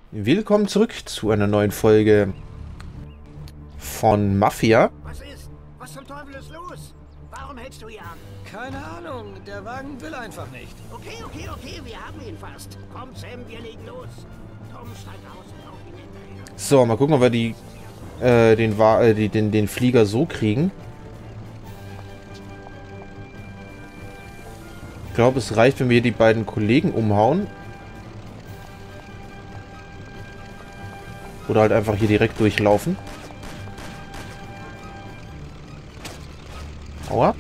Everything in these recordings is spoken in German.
Willkommen zurück zu einer neuen Folge von Mafia. Was ist? Was zum Teufel ist los? Warum hältst du hier an? Keine Ahnung, der Wagen will einfach nicht. Okay, wir haben ihn fast. Komm, Sam, wir legen los. Tom, steig aus und lauf ihm hinterher. So, mal gucken, ob wir den Flieger so kriegen. Ich glaube, es reicht, wenn wir hier die beiden Kollegen umhauen. Oder halt einfach hier direkt durchlaufen. Aua.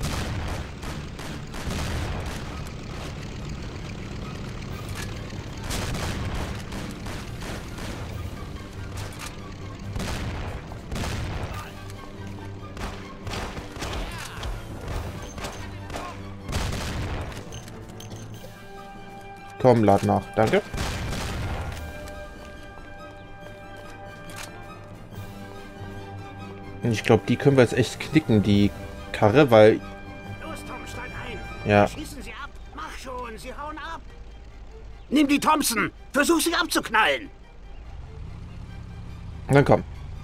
Komm, lad nach. Danke. Und ich glaube, die können wir jetzt echt knicken, die Karre, weil... Los, Tom, steig ein. Ja. Schießen sie ab. Mach schon, sie hauen ab. Nimm die Thompson. Versuch sie abzuknallen. Dann komm.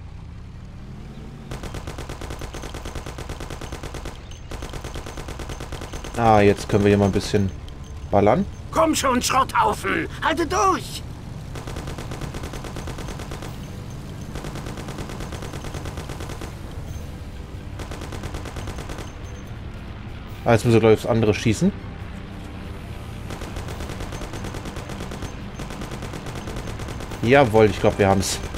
Ah, jetzt können wir hier mal ein bisschen ballern. Komm schon, Schrotthaufen. Halte durch. Ah, jetzt müssen wir, glaube ich, aufs andere schießen. Jawohl, ich glaube, wir haben es.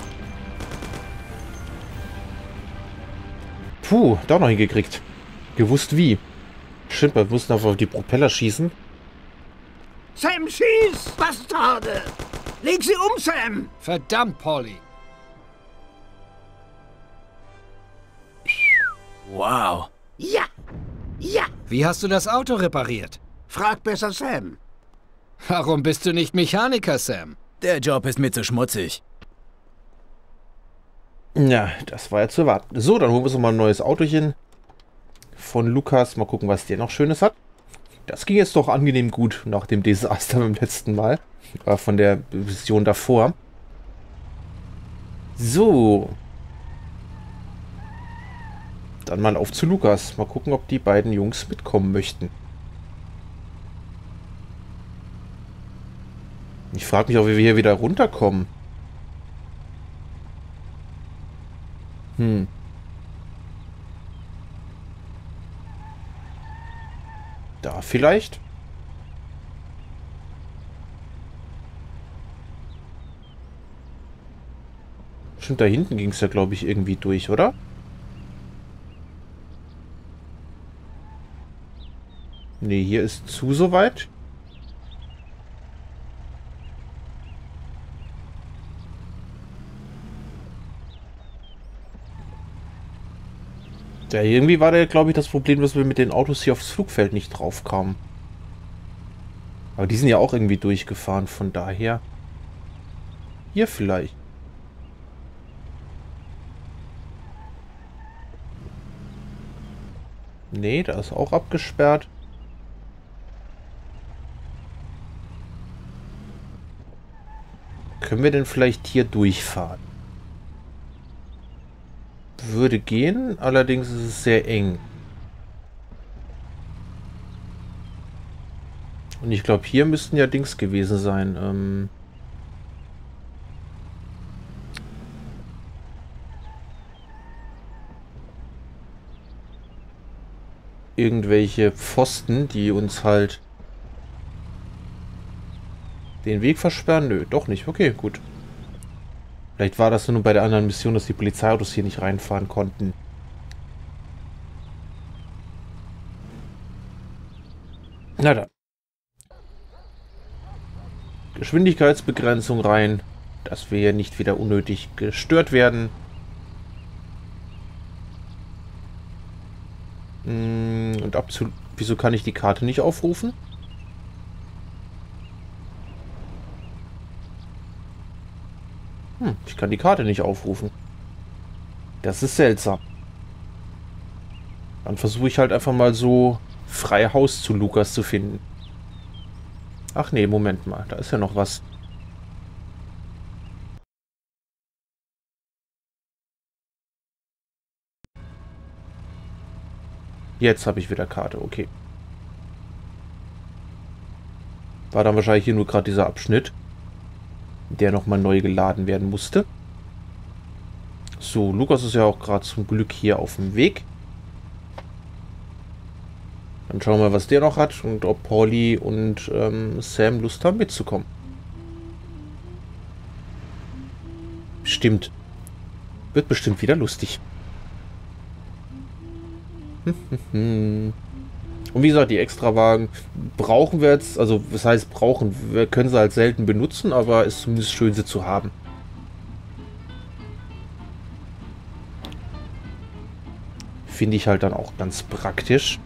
Puh, doch noch hingekriegt. Gewusst wie. Stimmt, wir mussten auf die Propeller schießen. Sam, schieß. Bastarde. Leg sie um, Sam. Verdammt, Polly. Wow. Ja. Ja. Wie hast du das Auto repariert? Frag besser Sam. Warum bist du nicht Mechaniker, Sam? Der Job ist mir zu schmutzig. Ja, das war ja zu erwarten. So, dann holen wir uns noch mal ein neues Autochen von Lukas. Mal gucken, was der noch Schönes hat. Das ging jetzt doch angenehm gut nach dem Desaster beim letzten Mal. Von der Vision davor. So. Dann mal auf zu Lukas. Mal gucken, ob die beiden Jungs mitkommen möchten. Ich frage mich auch, wie wir hier wieder runterkommen. Da vielleicht? Stimmt, da hinten ging es ja, glaube ich, irgendwie durch, oder? Nee, hier ist zu soweit. Ja, irgendwie war da, glaube ich, das Problem, dass wir mit den Autos hier aufs Flugfeld nicht drauf kamen. Aber die sind ja auch irgendwie durchgefahren, von daher. Hier vielleicht. Nee, da ist auch abgesperrt. Können wir denn vielleicht hier durchfahren? Würde gehen, allerdings ist es sehr eng. Und ich glaube, hier müssten ja Dings gewesen sein. Irgendwelche Pfosten, die uns halt den Weg versperren. Nö, doch nicht. Okay, gut. Vielleicht war das nur bei der anderen Mission, dass die Polizeiautos hier nicht reinfahren konnten. Na dann. Geschwindigkeitsbegrenzung rein, dass wir hier nicht wieder unnötig gestört werden. Und wieso kann ich die Karte nicht aufrufen? Ich kann die Karte nicht aufrufen. Das ist seltsam. Dann versuche ich halt einfach mal so frei Haus zu Lukas zu finden. Ach nee, Moment mal. Da ist ja noch was. Jetzt habe ich wieder Karte, okay. War dann wahrscheinlich hier nur gerade dieser Abschnitt, der nochmal neu geladen werden musste. So, Lukas ist ja auch gerade zum Glück hier auf dem Weg. Dann schauen wir, was der noch hat und ob Paulie und Sam Lust haben mitzukommen. Stimmt. Wird bestimmt wieder lustig. Und wie gesagt, die Extrawagen brauchen wir jetzt, also was heißt brauchen, wir können sie halt selten benutzen, aber ist zumindest schön, sie zu haben. Finde ich halt dann auch ganz praktisch.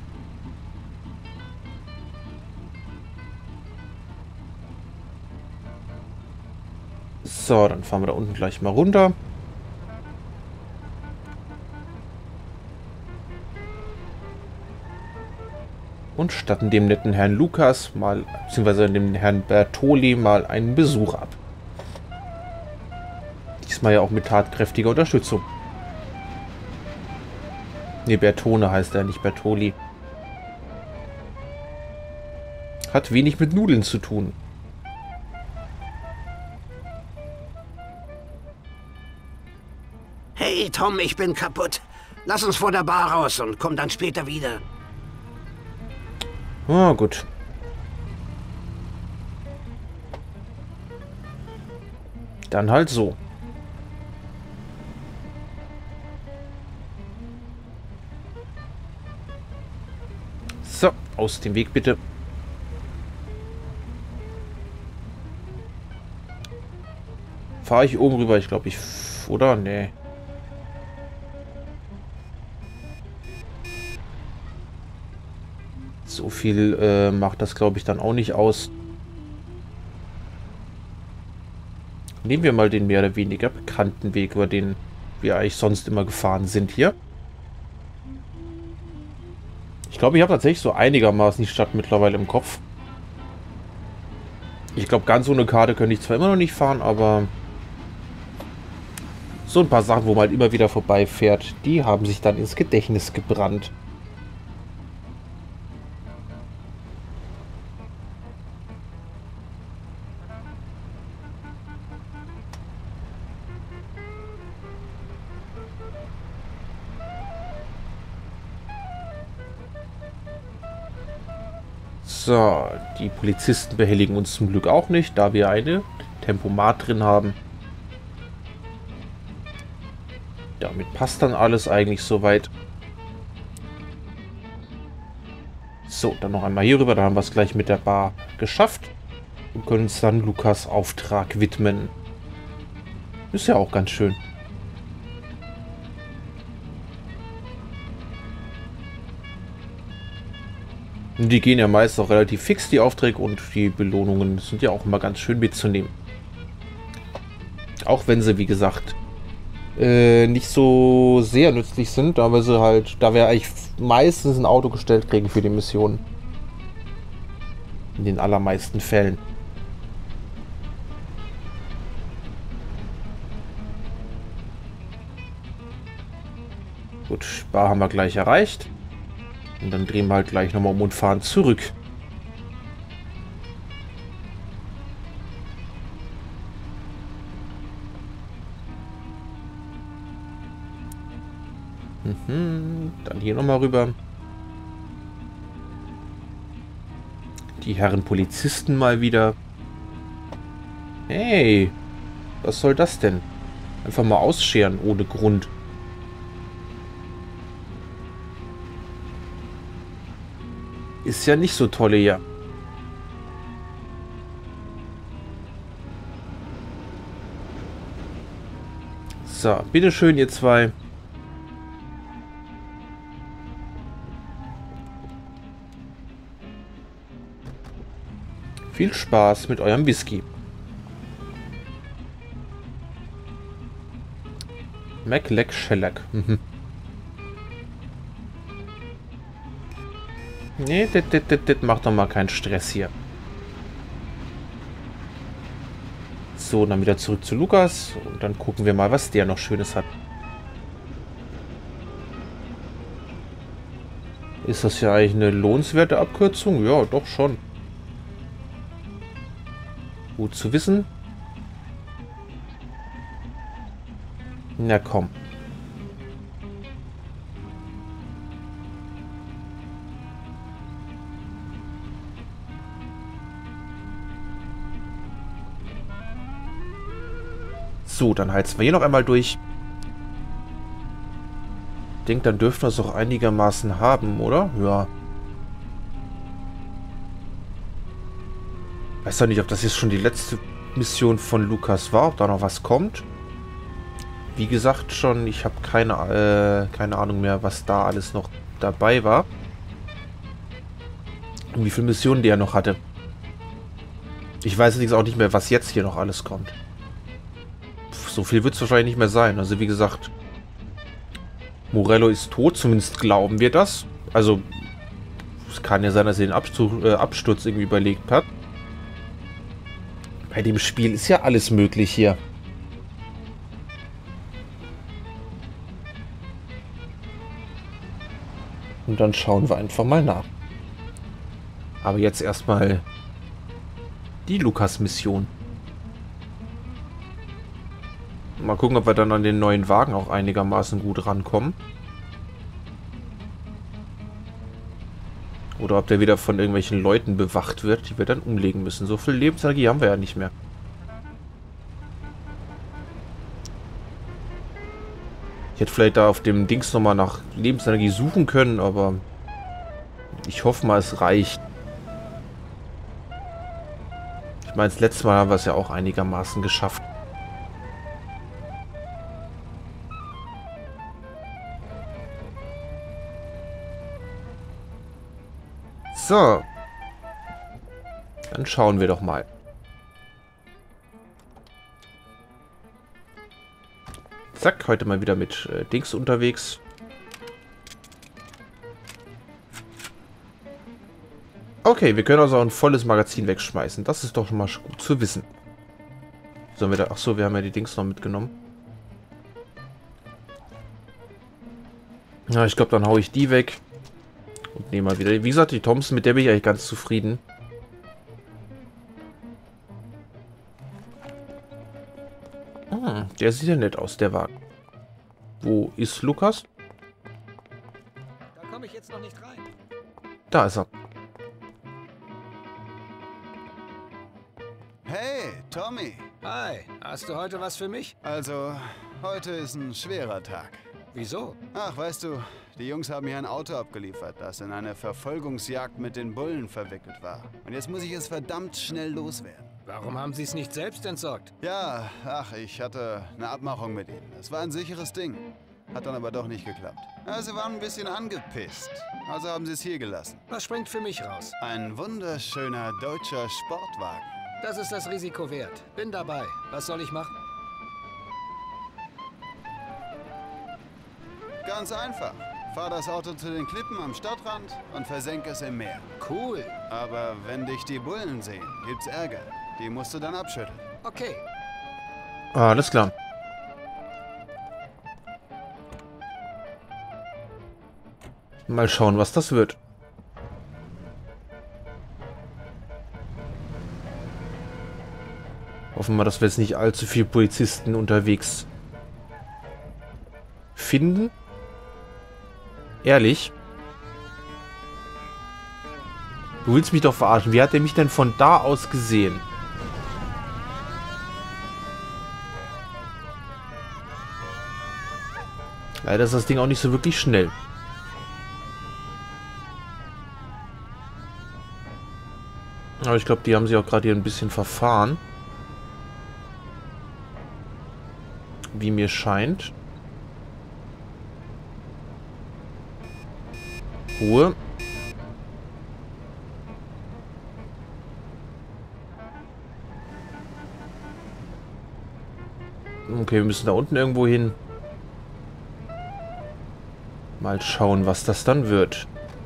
So, dann fahren wir da unten gleich mal runter. Und statten dem netten Herrn Lukas mal, beziehungsweise dem Herrn Bertoli mal einen Besuch ab. Diesmal ja auch mit tatkräftiger Unterstützung. Ne, Bertone heißt er, nicht Bertoli. Hat wenig mit Nudeln zu tun. Hey, Tom, ich bin kaputt. Lass uns vor der Bar raus und komm dann später wieder. Ah, gut. Dann halt so. So, aus dem Weg bitte. Fahre ich oben rüber? Ich glaube, oder? Nee. So viel macht das, glaube ich, dann auch nicht aus. Nehmen wir mal den mehr oder weniger bekannten Weg, über den wir eigentlich sonst immer gefahren sind hier. Ich glaube, ich habe tatsächlich so einigermaßen die Stadt mittlerweile im Kopf. Ich glaube, ganz ohne Karte könnte ich zwar immer noch nicht fahren, aber so ein paar Sachen, wo man halt immer wieder vorbeifährt, die haben sich dann ins Gedächtnis gebrannt. So, die Polizisten behelligen uns zum Glück auch nicht, da wir eine Tempomat drin haben. Damit passt dann alles eigentlich soweit. So, dann noch einmal hier rüber, dann haben wir es gleich mit der Bar geschafft. Und können uns dann Lukas Auftrag widmen. Ist ja auch ganz schön. Und die gehen ja meist auch relativ fix, die Aufträge, und die Belohnungen sind ja auch immer ganz schön mitzunehmen. Auch wenn sie, wie gesagt, nicht so sehr nützlich sind, da wir eigentlich meistens ein Auto gestellt kriegen für die Missionen. In den allermeisten Fällen. Gut, Bar haben wir gleich erreicht. Und dann drehen wir halt gleich nochmal um und fahren zurück. Dann hier nochmal rüber. Die Herren Polizisten mal wieder. Hey, was soll das denn? Einfach mal ausscheren ohne Grund. Ist ja nicht so tolle hier. So, bitteschön, ihr zwei. Viel Spaß mit eurem Whisky. Macleck Shellac. Nee, das macht doch mal keinen Stress hier. So, dann wieder zurück zu Lukas. Und dann gucken wir mal, was der noch Schönes hat. Ist das ja eigentlich eine lohnenswerte Abkürzung? Ja, doch schon. Gut zu wissen. Na komm. So, dann heizen wir hier noch einmal durch. Ich denke, dann dürften wir es auch einigermaßen haben, oder? Ja. Weiß doch nicht, ob das jetzt schon die letzte Mission von Lukas war, ob da noch was kommt. Wie gesagt schon, ich habe keine Ahnung mehr, was da alles noch dabei war. Und wie viele Missionen der noch hatte. Ich weiß allerdings auch nicht mehr, was jetzt hier noch alles kommt. So viel wird es wahrscheinlich nicht mehr sein. Also wie gesagt, Morello ist tot, zumindest glauben wir das. Also, es kann ja sein, dass er den Absturz irgendwie überlegt hat. Bei dem Spiel ist ja alles möglich hier. Und dann schauen wir einfach mal nach. Aber jetzt erstmal die Lukas-Mission. Mal gucken, ob wir dann an den neuen Wagen auch einigermaßen gut rankommen. Oder ob der wieder von irgendwelchen Leuten bewacht wird, die wir dann umlegen müssen. So viel Lebensenergie haben wir ja nicht mehr. Ich hätte vielleicht da auf dem Dings nochmal nach Lebensenergie suchen können, aber ich hoffe mal, es reicht. Ich meine, das letzte Mal haben wir es ja auch einigermaßen geschafft. So. Dann schauen wir doch mal. Zack, heute mal wieder mit Dings unterwegs. Okay, wir können also ein volles Magazin wegschmeißen. Das ist doch schon mal gut zu wissen. Sollen wir da... Achso, wir haben ja die Dings noch mitgenommen. Ja, ich glaube, dann haue ich die weg. Und nehme mal wieder... Wie gesagt, die Thompson, mit der bin ich eigentlich ganz zufrieden. Der sieht ja nett aus, der Wagen. Wo ist Lukas? Da komme ich jetzt noch nicht rein. Da ist er. Hey, Tommy. Hi, hast du heute was für mich? Also, heute ist ein schwerer Tag. Wieso? Ach, weißt du, die Jungs haben mir ein Auto abgeliefert, das in eine Verfolgungsjagd mit den Bullen verwickelt war. Und jetzt muss ich es verdammt schnell loswerden. Warum haben sie es nicht selbst entsorgt? Ja, ach, ich hatte eine Abmachung mit ihnen. Es war ein sicheres Ding. Hat dann aber doch nicht geklappt. Ja, sie waren ein bisschen angepisst. Also haben sie es hier gelassen. Was springt für mich raus? Ein wunderschöner deutscher Sportwagen. Das ist das Risiko wert. Bin dabei. Was soll ich machen? Ganz einfach. Fahr das Auto zu den Klippen am Stadtrand und versenk es im Meer. Cool. Aber wenn dich die Bullen sehen, gibt's Ärger. Die musst du dann abschütteln. Okay. Alles klar. Mal schauen, was das wird. Hoffen wir, dass wir jetzt nicht allzu viele Polizisten unterwegs finden. Ehrlich? Du willst mich doch verarschen. Wie hat er mich denn von da aus gesehen? Leider ist das Ding auch nicht so wirklich schnell. Aber ich glaube, die haben sich auch gerade hier ein bisschen verfahren. Wie mir scheint. Ruhe. Okay, wir müssen da unten irgendwo hin. Mal schauen, was das dann wird.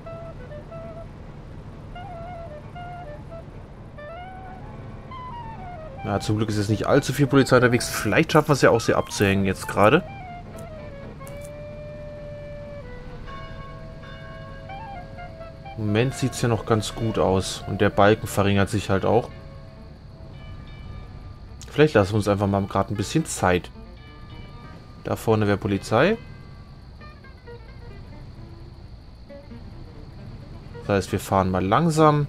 Na, zum Glück ist jetzt nicht allzu viel Polizei unterwegs. Vielleicht schaffen wir es ja auch, sie abzuhängen jetzt gerade. Moment sieht es ja noch ganz gut aus. Und der Balken verringert sich halt auch. Vielleicht lassen wir uns einfach mal gerade ein bisschen Zeit. Da vorne wäre Polizei. Das heißt, wir fahren mal langsam.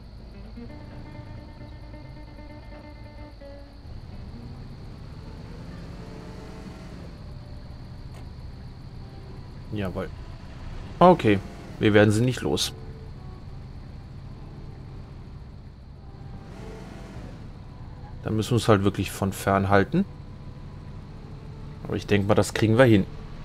Jawohl. Okay, wir werden sie nicht los. Dann müssen wir uns halt wirklich von fern halten. Aber ich denke mal, das kriegen wir hin.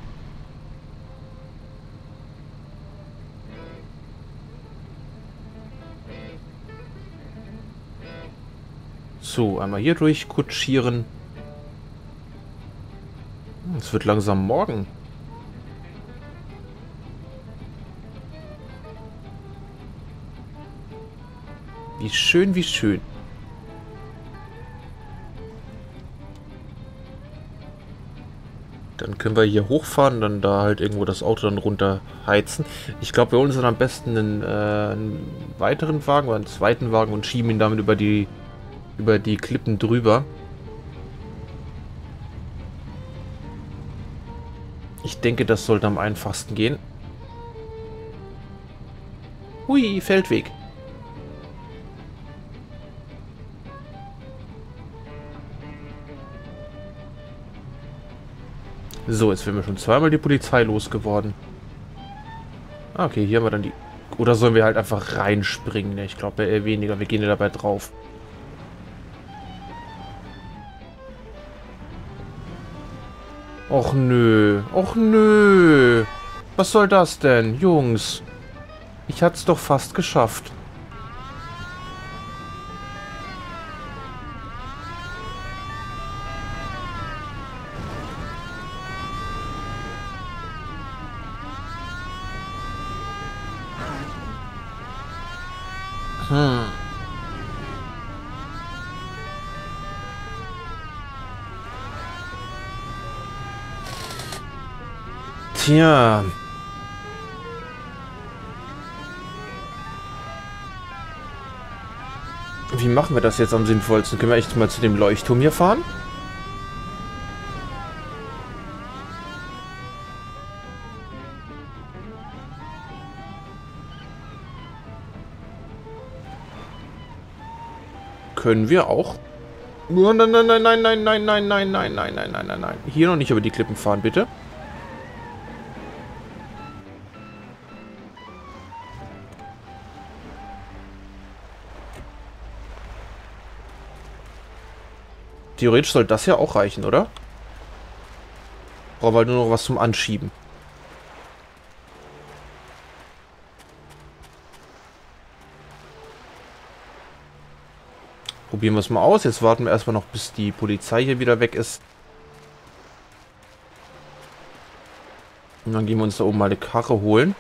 So, einmal hier durchkutschieren. Es wird langsam morgen. Wie schön, wie schön. Dann können wir hier hochfahren, dann da halt irgendwo das Auto dann runterheizen. Ich glaube, wir holen uns dann am besten einen weiteren Wagen oder einen zweiten Wagen und schieben ihn damit über die Klippen drüber. Ich denke, das sollte am einfachsten gehen. Hui, Feldweg. So, jetzt werden wir schon zweimal die Polizei losgeworden. Ah, okay, hier haben wir dann die... Oder sollen wir halt einfach reinspringen? Ich glaube eher weniger. Wir gehen ja dabei drauf. Och nö. Och nö. Was soll das denn, Jungs? Ich hatte es doch fast geschafft. Tja. Wie machen wir das jetzt am sinnvollsten? Können wir echt mal zu dem Leuchtturm hier fahren? Können wir auch. Oh, nein, nein, nein, nein, nein, nein, nein, nein, nein, nein, nein, nein, nein, nein. Hier noch nicht über die Klippen fahren, bitte. Theoretisch soll das ja auch reichen, oder? Brauchen wir halt nur noch was zum Anschieben. Probieren wir es mal aus. Jetzt warten wir erstmal noch, bis die Polizei hier wieder weg ist. Und dann gehen wir uns da oben mal eine Karre holen.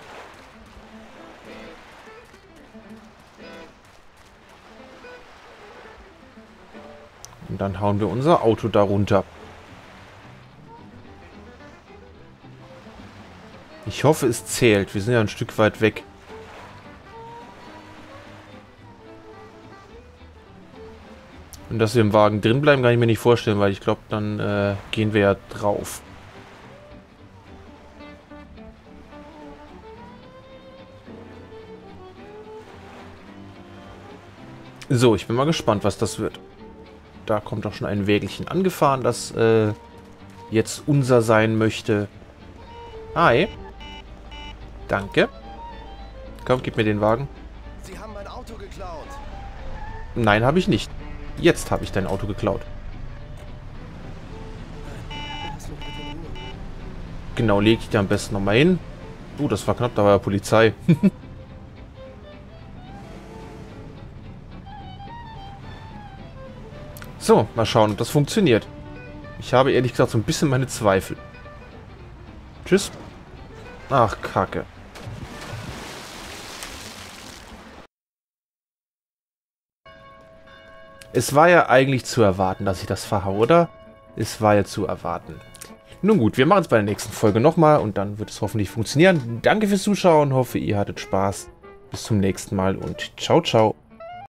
Und dann hauen wir unser Auto da runter. Ich hoffe, es zählt. Wir sind ja ein Stück weit weg. Und dass wir im Wagen drin bleiben, kann ich mir nicht vorstellen, weil ich glaube, dann gehen wir ja drauf. So, ich bin mal gespannt, was das wird. Da kommt doch schon ein Wägelchen angefahren, das jetzt unser sein möchte. Hi. Danke. Komm, gib mir den Wagen. Sie haben mein Auto geklaut. Nein, habe ich nicht. Jetzt habe ich dein Auto geklaut. Genau, leg ich dir am besten nochmal hin. Das war knapp, da war ja Polizei. So, mal schauen, ob das funktioniert. Ich habe ehrlich gesagt so ein bisschen meine Zweifel. Tschüss. Ach, Kacke. Es war ja eigentlich zu erwarten, dass ich das verhaue, oder? Es war ja zu erwarten. Nun gut, wir machen es bei der nächsten Folge nochmal und dann wird es hoffentlich funktionieren. Danke fürs Zuschauen, hoffe ihr hattet Spaß Bis zum nächsten Mal und ciao, ciao.